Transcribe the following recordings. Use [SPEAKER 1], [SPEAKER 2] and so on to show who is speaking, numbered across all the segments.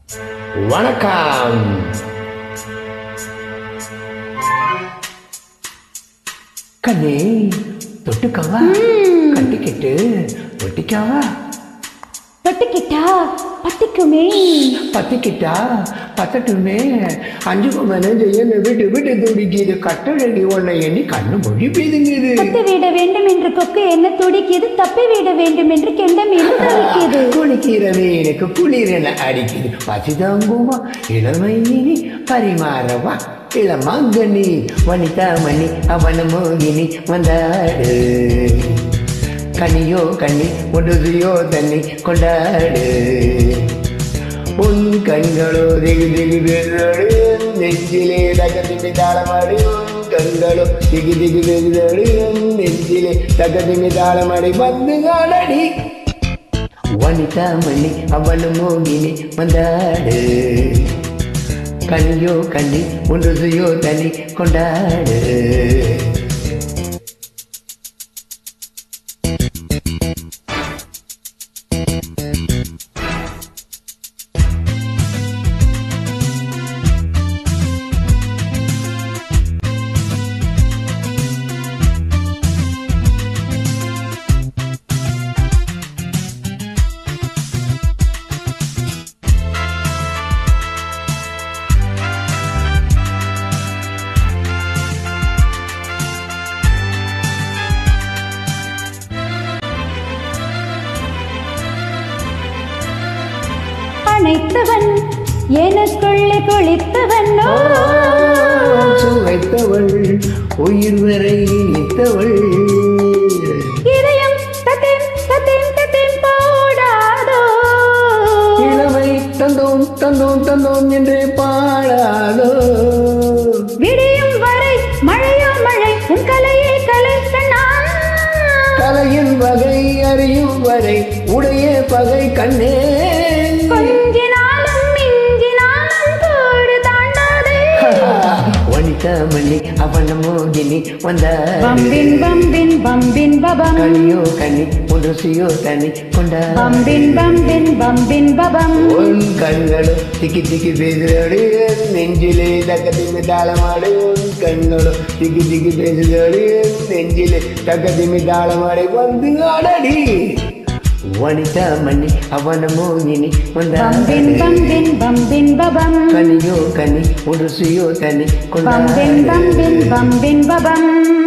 [SPEAKER 1] வணக்கம். கண்ணே தொட்டுக்கவா, கட்டிக்கிட்டு ஒட்டிக்கவா,
[SPEAKER 2] தொட்டுக்கிட்டா பத்திக்குமே,
[SPEAKER 1] பத்திக்கிட்டா பத்தட்டுமே. 5 மணி என்ன விட்டு விட்டு துடிக்குது, கட்டழகி உன்னை எண்ணி கண்ணு மொழி பேதுங்குது.
[SPEAKER 2] கொத்து விட வேண்டும் என்று கொக்கு என்ன துடிக்குது, தப்பி விட வேண்டும் என்று கெண்டம் என்ன துடிக்குது.
[SPEAKER 1] குளிக்கிறவே எனக்கு குளிரென அடிக்குது, பசிதாங்குமா இளமை இனி பரிமாறவா. இளமங்கனி வனிதாமணி அவன மோகினி வந்தாடு, கனியோ கண்ணி ஒடுதியோ தண்ணி கொண்டாடு. உன் கண்களோ திகு திகு பேசுதோடு நெஞ்சிலே தகதிமி தாளமாடி. உன் கண்களோ திகு திகு பேசுதோடு நெஞ்சிலே தகதிமி தாளமாடி. வந்து காணடி வனிதாமணி அவன மோகினி வந்தாடு, கனியோ கண்ணி ஒன்றுதையோ தண்ணி கொண்டாடு.
[SPEAKER 2] அணைத்தவன் எனக்குள்ளே குளித்தவன்,
[SPEAKER 1] சுவைத்தவள் உயிர் வரை இனித்தவள்.
[SPEAKER 2] இதயம் தத்தேன் தத்தேன் தத்தேன் போடாதோ,
[SPEAKER 1] இளமை தந்தோம் தந்தோம் தந்தோம் என்றே பாடாதோ.
[SPEAKER 2] விடியும் வரை மழையோ மழை உன் கலையை கலை கண்ணா.
[SPEAKER 1] கலையின் வகை அறியும் வரை உடைய பகை கண்ணே.
[SPEAKER 2] கொஞ்சினாலும் மிஞ்சினாலும் கோடு தாண்டாதே.
[SPEAKER 1] வனிதாமணி அவன மோகினி வந்தாடு,
[SPEAKER 2] பம்பின் பம்பின் பம்பின் பபம்,
[SPEAKER 1] கனியோ கனி ஒன்றுசியோ தனி கொண்டாடு.
[SPEAKER 2] பம்பின் பம்பின் பம்பின் பபம்.
[SPEAKER 1] உன் கண்களோ திக்கி திக்கி பேசுதோடு நெஞ்சிலே தக்கத்திமி தாளமாடு. உன் கண்களோ திக்கி திக்கி பேசுதோடு நெஞ்சிலே தக்கத்திமி தாளமாடு. வந்து ஆடடி வனிதாமணி அவன மோகினி வந்தாடு,
[SPEAKER 2] பம்பின் பம்பின் பம்பின் பபம்,
[SPEAKER 1] கனியோ கனி ஒன்றுசியோ தனி கொண்டாடு.
[SPEAKER 2] பம்பின் பம்பின் பம்பின் பபம்.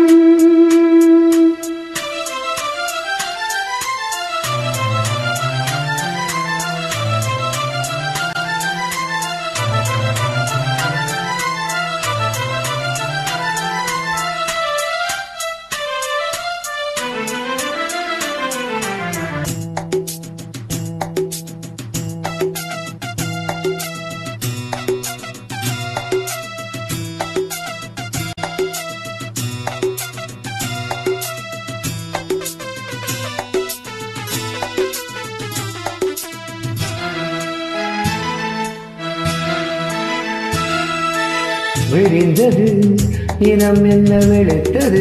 [SPEAKER 1] விரிந்தது இனம் என்ன வெளுத்தது,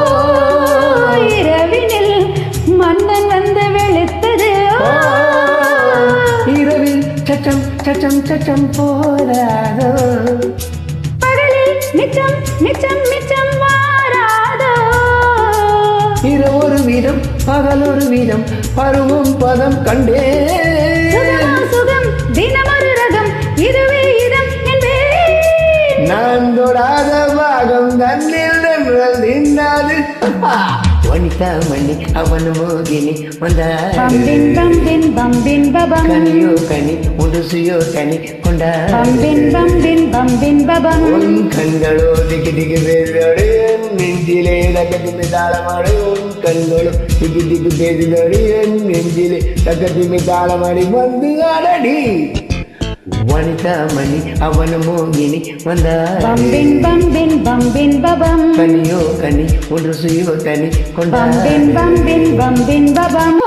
[SPEAKER 2] இரவினில் மன்னன் வந்து வெளுத்தது.
[SPEAKER 1] இரவில் சச்சம் சச்சம் சச்சம் போராதோ,
[SPEAKER 2] பகலில் மிச்சம் மிச்சம் மிச்சம் வாராதோ.
[SPEAKER 1] இரவொரு வீதம் பகலொரு வீதம் பருவம் பதம் கண்டே.
[SPEAKER 2] சுகம் தினமொரு ரகம் இதுவே இதம் என்பே.
[SPEAKER 1] நான் தொடாத பாகம் கண்ணில் நின்றாது. வனிதாமணி அவன மோகினி வந்தாடு,
[SPEAKER 2] பம்பின் பம்பின் பம்பின் பபம்,
[SPEAKER 1] கனியோ கனி ஒன்றுசியோ தனி கொண்டாடு.
[SPEAKER 2] பம்பின் பம்பின் பம்பின் பபம்.
[SPEAKER 1] உன் கண்களோ திக்கு திக்கு பேசுதோடு நெஞ்சிலே தக்கத்திமி தாளமாடு. உன் கண்களோ திக்கு திக்கு பேசுதோடு நெஞ்சிலே தக்கத்திமி தாளமாடி. வந்து ஆடடி வனிதாமணி அவன மோகினி வந்தாடு,
[SPEAKER 2] பம்பின் பம்பின் பம்பின் பபம்,
[SPEAKER 1] கனியோ கனி ஒன்றுசியோ தனி கொண்டாடு.
[SPEAKER 2] பம்பின் பம்பின் பம்பின் பபம்.